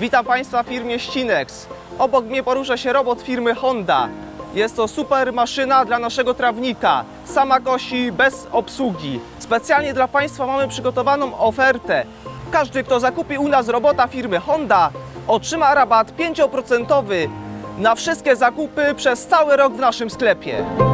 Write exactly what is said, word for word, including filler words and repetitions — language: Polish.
Witam Państwa w firmie Ścinex. Obok mnie porusza się robot firmy Honda. Jest to super maszyna dla naszego trawnika. Sama kosi, bez obsługi. Specjalnie dla Państwa mamy przygotowaną ofertę. Każdy, kto zakupi u nas robota firmy Honda, otrzyma rabat pięć procent na wszystkie zakupy przez cały rok w naszym sklepie.